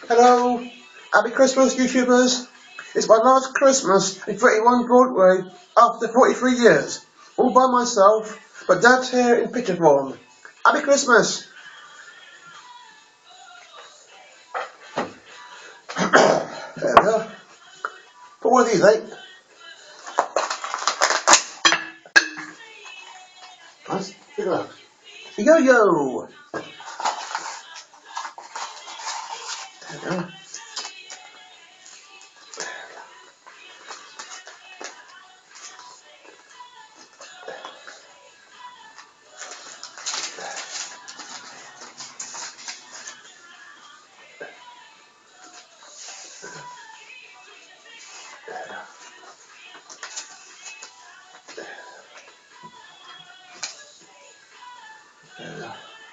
Hello, happy Christmas, YouTubers. It's my last Christmas in 31 Broadway after 43 years. All by myself, but Dad's here in picture form. Happy Christmas. There we are. Put one of these, eh? Nice. Look at that. Yo-yo. There we are. There we are.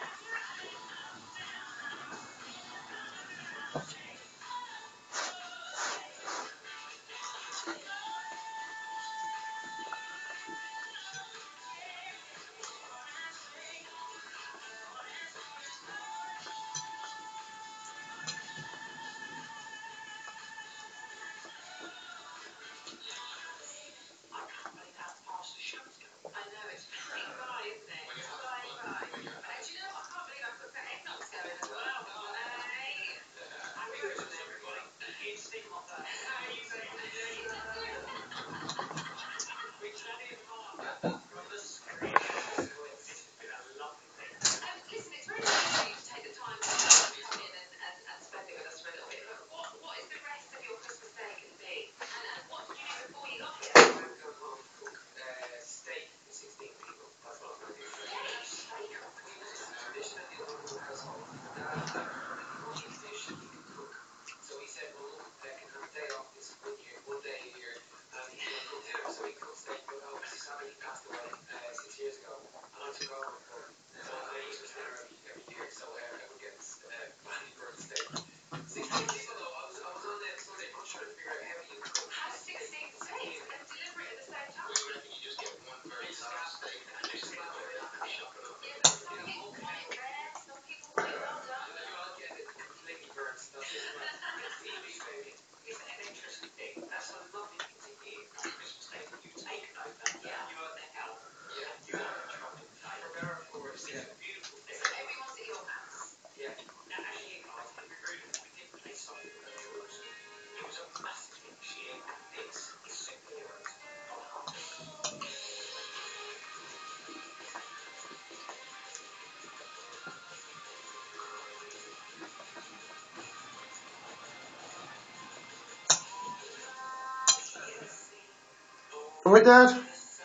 Alright, Dad?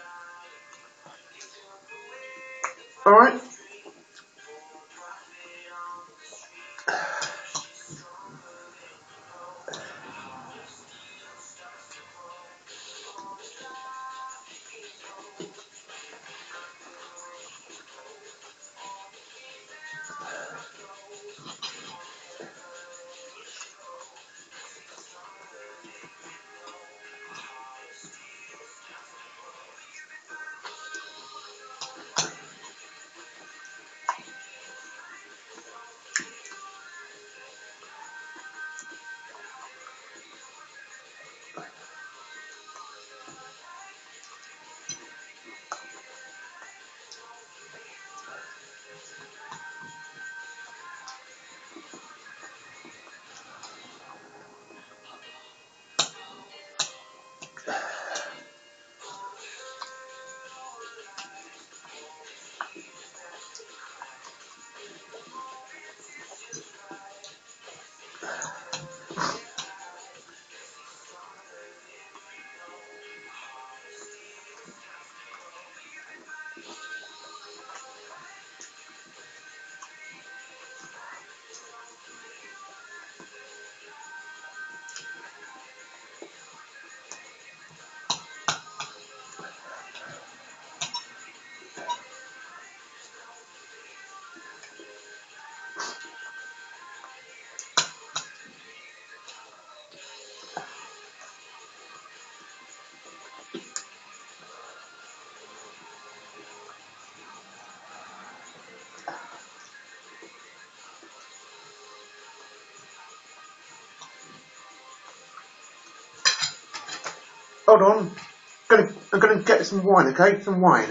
Alright? hold on. I'm gonna get some wine, okay? Some wine.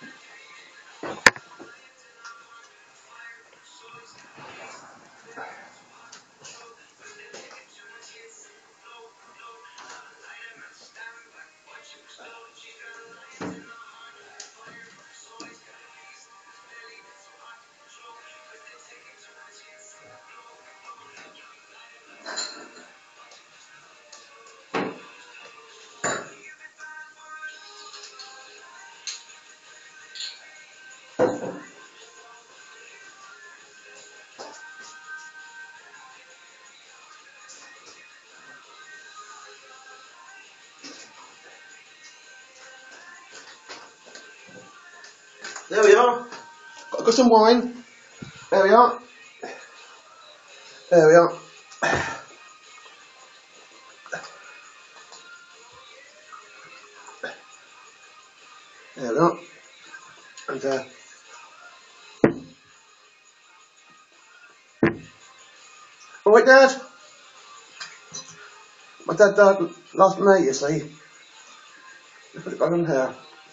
There we are. Got some wine. There we are. There we are. There we are. And alright, Dad. My dad died last May, you see. Let's put it back on here.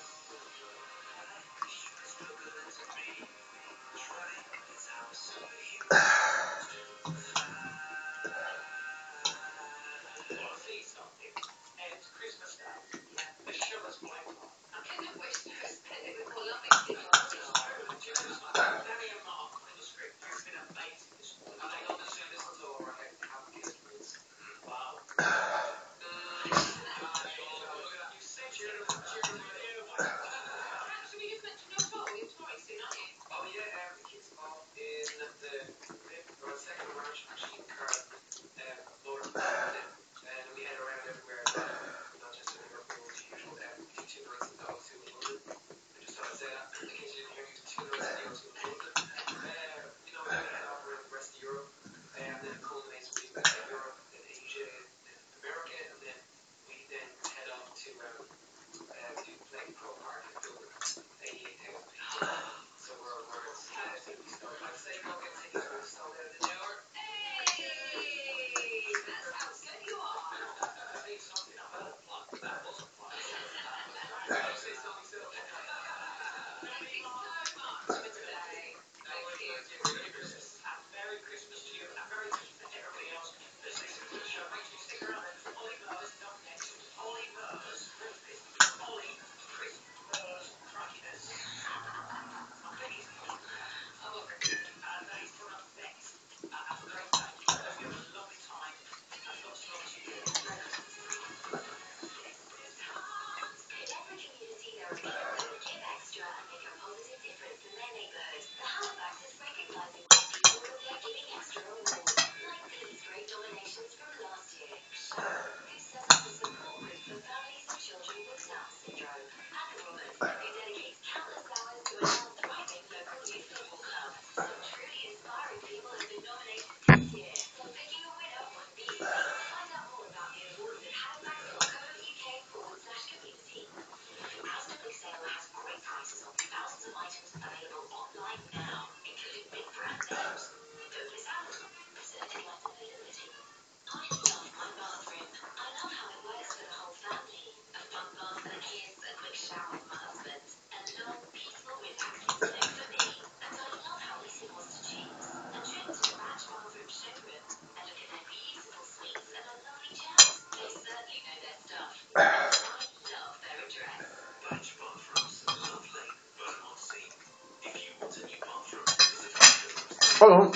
Hold on.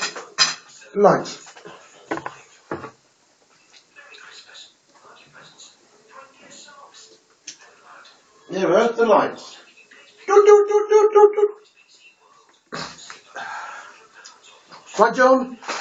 Lights. Yeah, where's the lights? Doot, doot, doot, doot, doot, doot. Right, John?